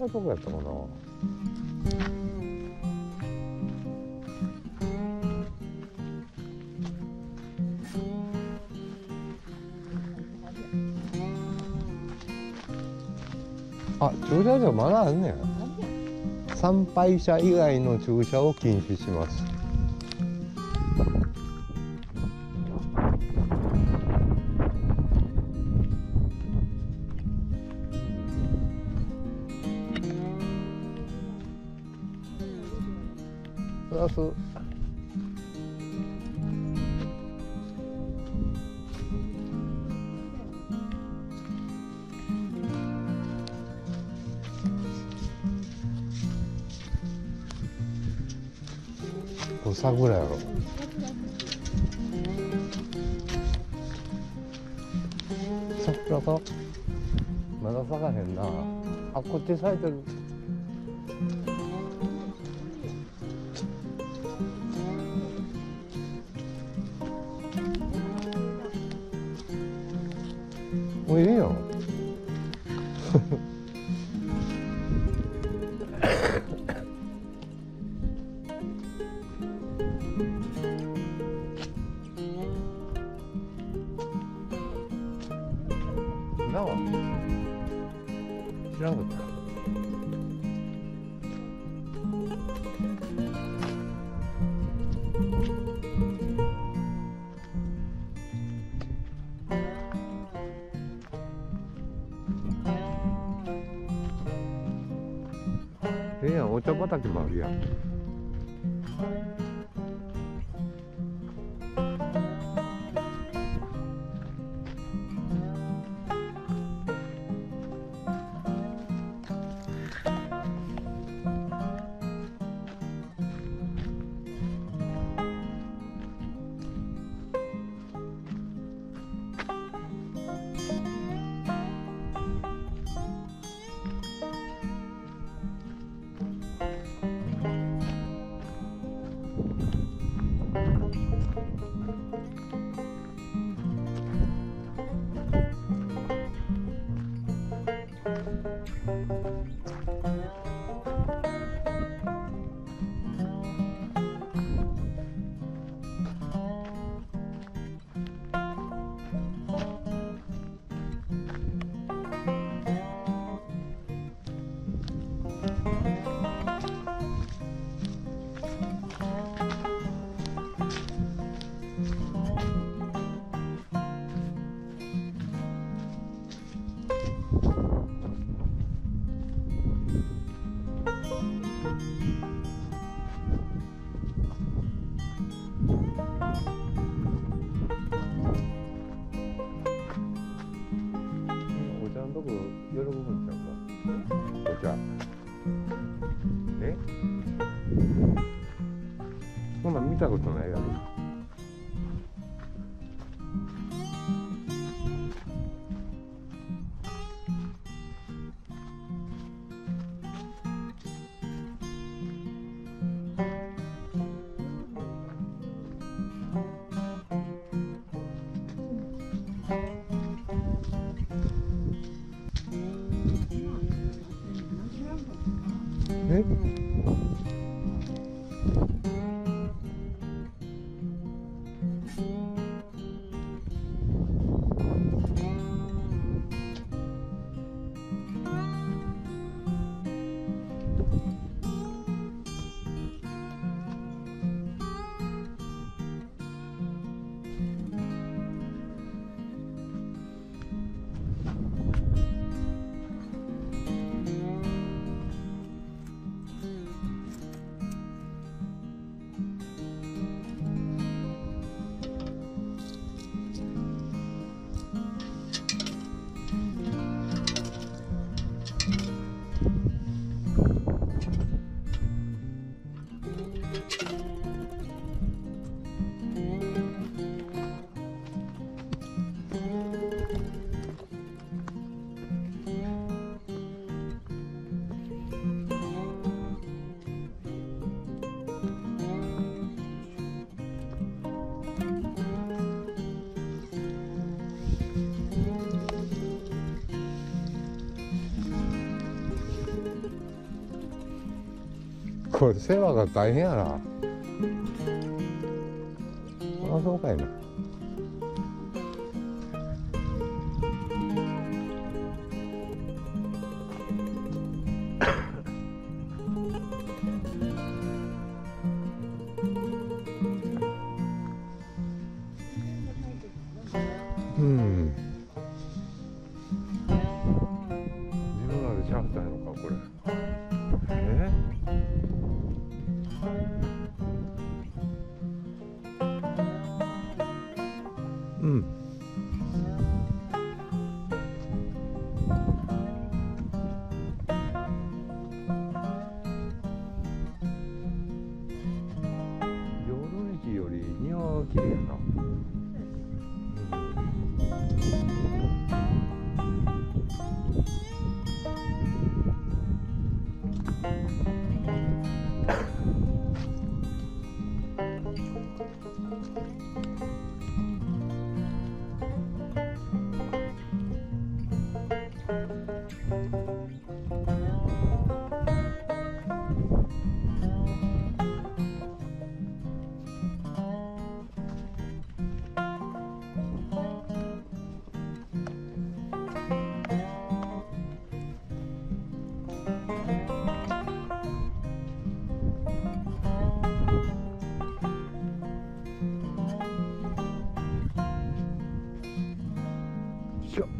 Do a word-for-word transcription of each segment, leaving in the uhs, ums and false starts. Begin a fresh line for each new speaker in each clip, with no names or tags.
どこやったかな。あ、駐車場まだあんねん。参拝者以外の駐車を禁止します。プラスこれ桜やろ。桜かまだ咲かへんな。あ、こっち咲いてる。もういいよ。なあ、知らんかった。ええやん、お茶畑もあるやん。どこ喜ぶんちゃうか。お茶。え？そんなん見たことないやろ。え？ これ世話が大変やな。あ、そうかいな。うん。自分らでしゃべったんやろかこれ。え？うん。夜市より庭が綺麗やな。しょ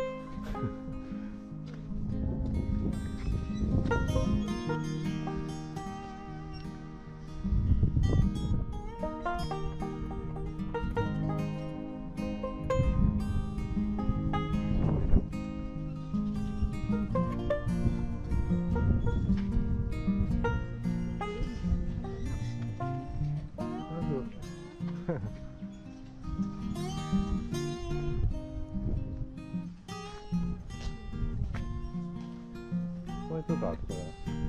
これとかあとこれ。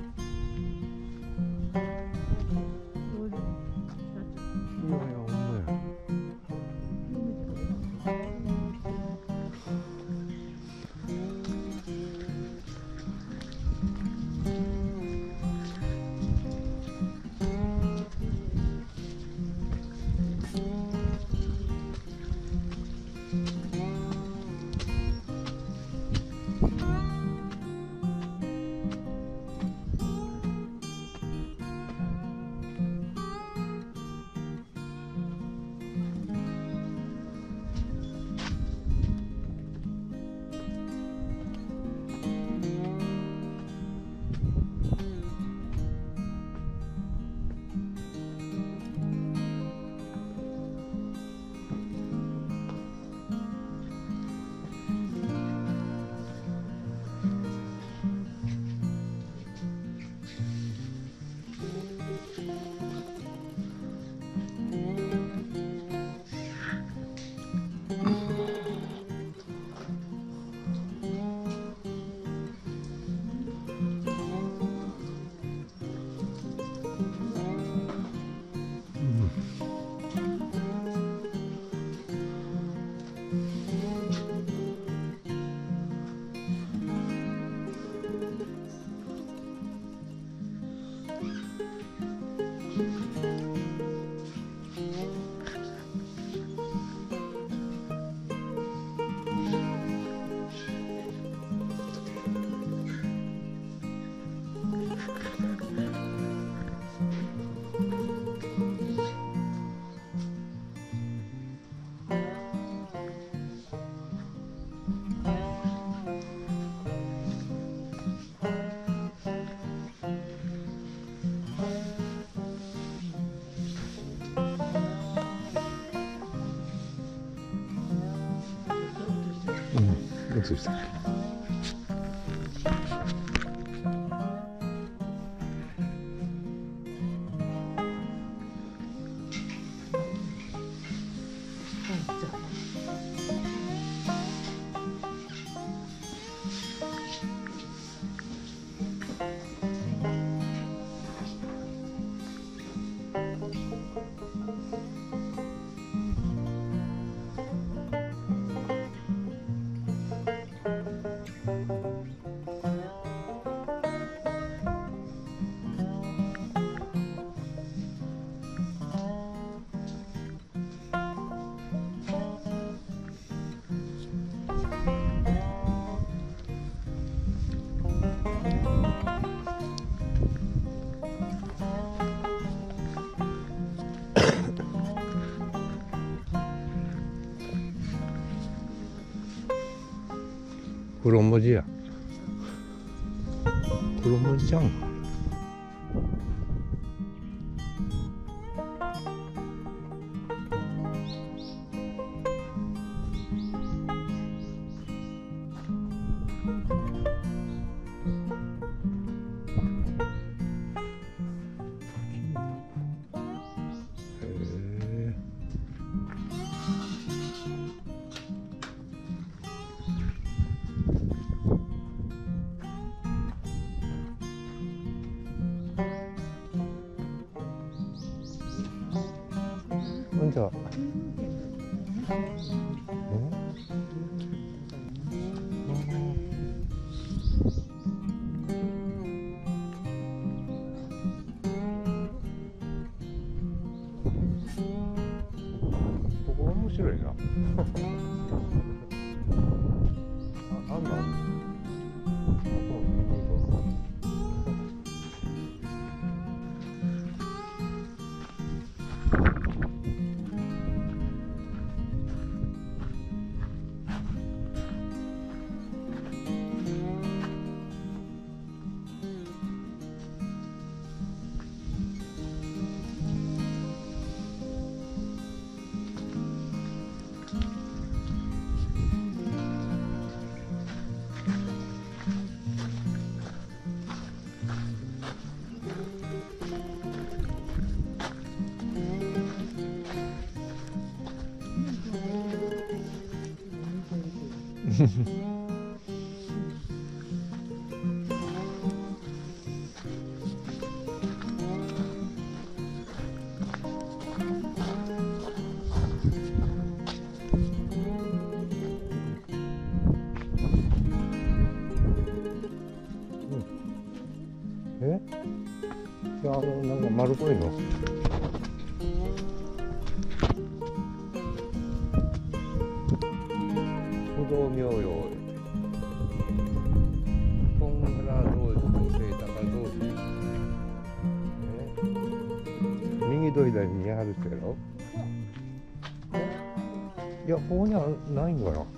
いやいや、ほんまや。うん、映した。 黒文字や。黒文字ちゃうんか。じゃあ、ここ面白いな。あ、あんな。あ、そう、見に行こう。え？いや、あの、なんか丸っこいの。不動明王。本原道士と清高道士。え？右と左に見張る人やろ？いや、ここにはないんかな。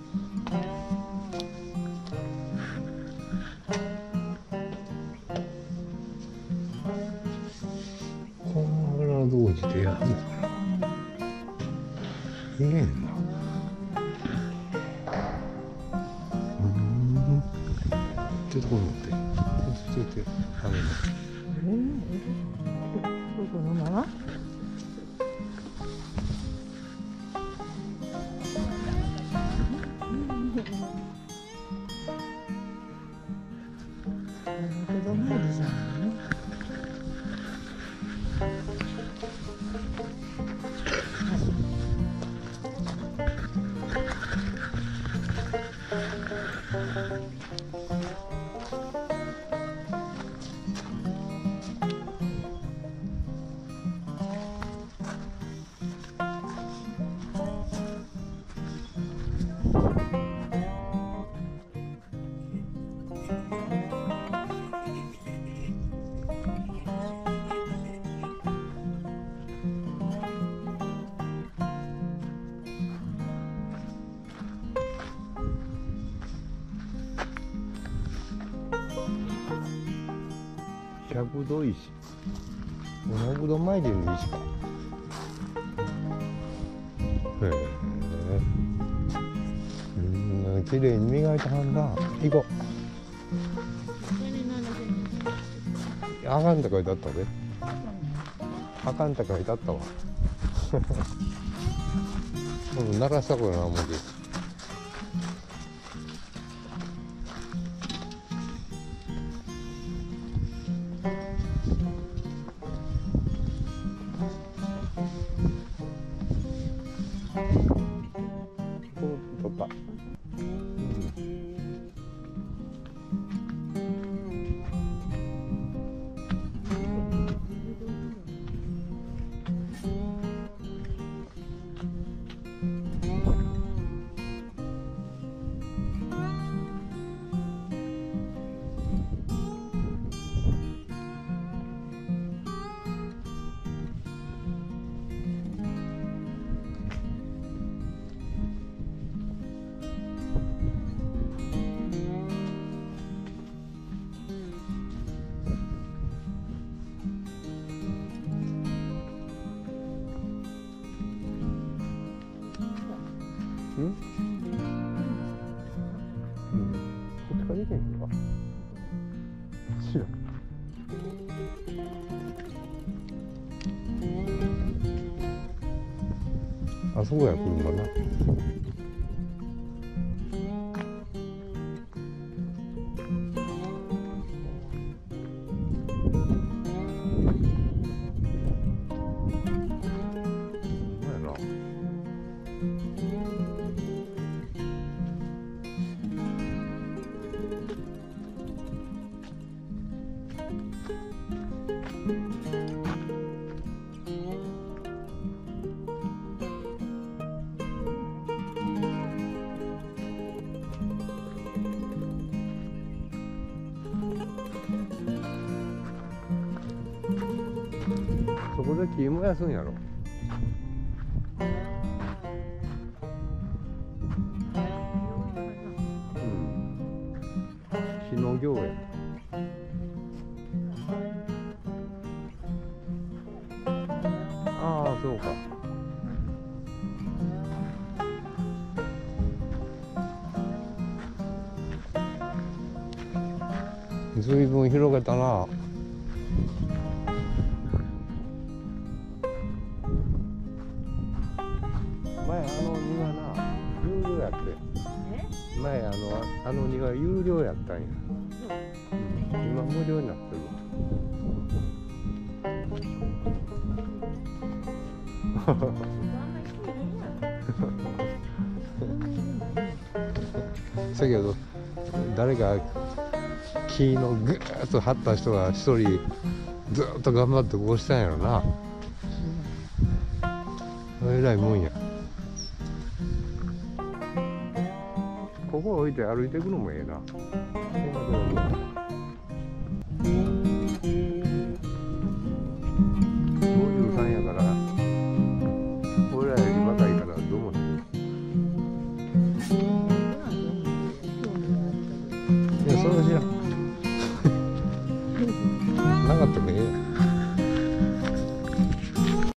本原道士でやるのかな。ええな。うん。ちょっとこれ持って。ちょっとあの。
うん。このまま。子供いるじゃんね。
百度石。百度参りの石か。へえ。うん、綺麗に磨いたはんだ。行こう。あかんって書いてあったで。あかんって書いてあったわ。うん、鳴らしたことないもんで。突破。うん。 かできへんのか知らん。あそこや車な。そこで木燃やすんやろ。うん。火の行や。ああ、そうか。ずいぶん広げたな。前あの庭な、有料やって。前あのあの庭有料やったんや。うん、今無料になってるわ。だけど誰か木のぐーっと張った人が一人ずっと頑張ってこうしたんやろな。えらいもんや。ここ置いて歩いていくのもええな。